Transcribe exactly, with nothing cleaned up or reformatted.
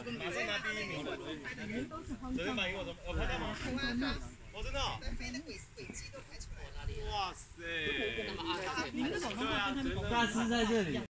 马上拿第一名。昨天马赢我什么？我拍到吗？哦，真的。飞的轨轨迹都拍出来了。哇塞！对啊，大师在这里。